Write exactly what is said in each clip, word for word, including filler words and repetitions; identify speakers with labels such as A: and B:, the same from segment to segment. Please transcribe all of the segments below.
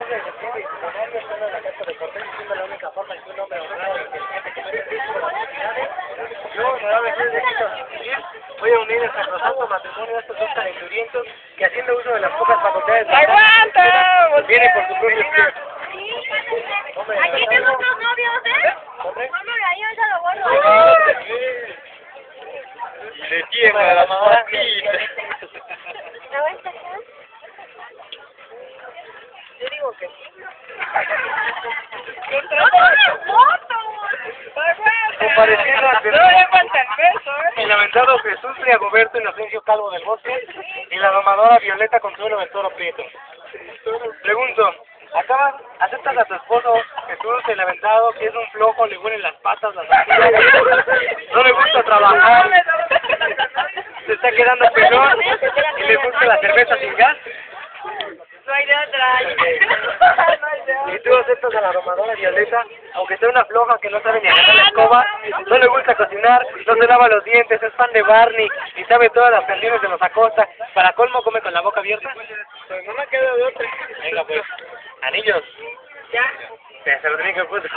A: Yo, honorable juez de Quito, voy a unir el sacrosanto matrimonio de estos dos calenturientos que, haciendo uso de las pocas facultades de
B: ¡aguanta!
A: viene por su propio pie.
B: Aquí tengo otros novios, ¿eh?
A: ¿Hombre?
B: Hombre, ahí ahorita lo borro.
A: Y le tiembla la mamacita.
B: ¿No ves acá?
A: Yo digo que
B: ¡No tomes fotos!
A: compareciendo ante
B: No le falta el beso, ¿eh?
A: el lamentado Jesús Riagoberto Inocencio Calvo del Bosque y la domadora Violeta Consuelo del Toro Prieto. Pregunto, ¿acabas, aceptas a tu esposo Jesús el aventado, que es un flojo, le huelen las patas, las axilas, no le gusta trabajar, se está quedando pelón y le gusta la cerveza sin gas?
B: No hay de otra.
A: Y tú aceptas a la domadora Violeta, aunque sea una floja que no sabe ni agarrar la escoba, no le gusta cocinar, no se lava los dientes, es fan de Barney y sabe todas las canciones de los Acosta. Para colmo, come con la boca abierta. Pues no me queda de otra. Venga pues, anillos.
B: Ya.
A: Ya se lo tenía que poner.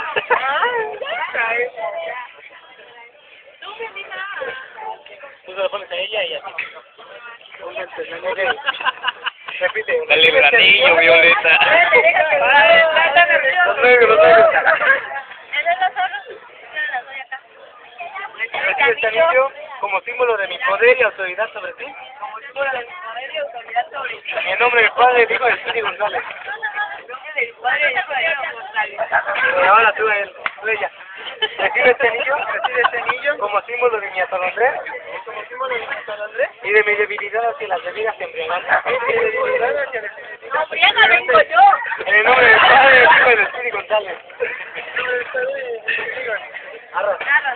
B: Tú me dices.
A: Tú se lo pones a ella y así. Repite.
C: Dale el anillo, Violeta.
A: Los negros, los negros. Recibe este anillo como símbolo de mi poder y autoridad sobre ti.
B: Como símbolo de mi poder y autoridad sobre ti.
A: En el nombre del Padre, del Hijo y del Espíritu González.
B: En nombre del Padre y del Hijo González.
A: Ahora tú, él, tú ella. Recibe este anillo, recibe este anillo como símbolo de mi atolondrés, como símbolo de mi atolondrés y de mi debilidad hacia las bebidas embriagantes.
B: No, Briana, vengo yo.
A: En el nombre del Padre, del Hijo y del Espíritu González. Arra.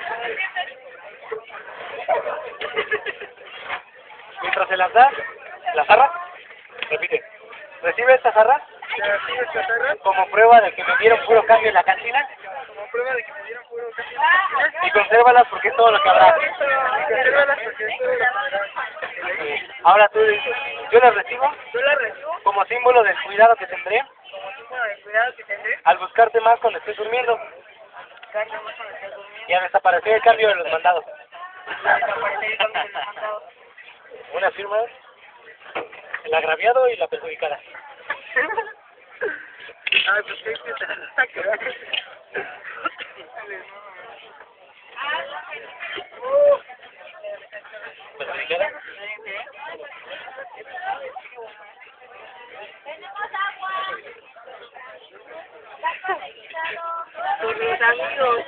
A: Mientras se las da, las arras, repite. Recibe estas arras como prueba de que me dieron puro cambio en la cantina. Como prueba de que me dieron puro cambio en la cantina. Y consérvalas porque es todo lo que habrá. Consérvalas porque es todo lo que habrá. Ahora tú dices, yo las recibo. Yo las recibo. Como símbolo del cuidado que tendré. Como símbolo del cuidado que tendré. Al buscarte más cuando estés durmiendo. Y a desaparecer el cambio de los mandados. Una firma, el agraviado y la perjudicada. Ay, pues qué ¿perjudicada?
B: Tenemos agua. Con los amigos.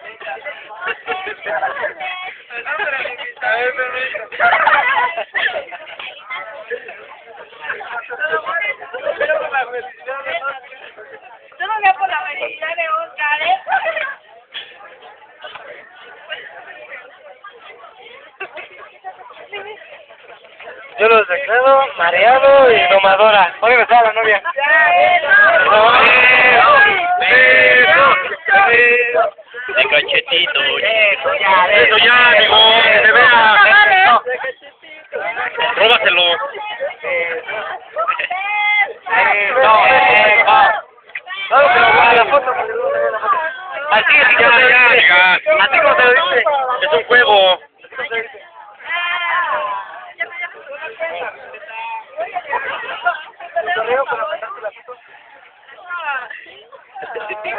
A: A ver, permiso.
B: Yo no voy a por la felicidad de Oscar, ¿eh?
A: Yo los declaro mareado y domadora. ¿Dónde está la novia?
C: De cachetito.
A: Eso ya, eso ya, amigo. Se vea.
C: Róbatelo.
A: No, no, pero la foto. Así es, ya, ya, ya. Así como te lo dice.
C: Es un juego.
A: Torneo para pasarte la foto.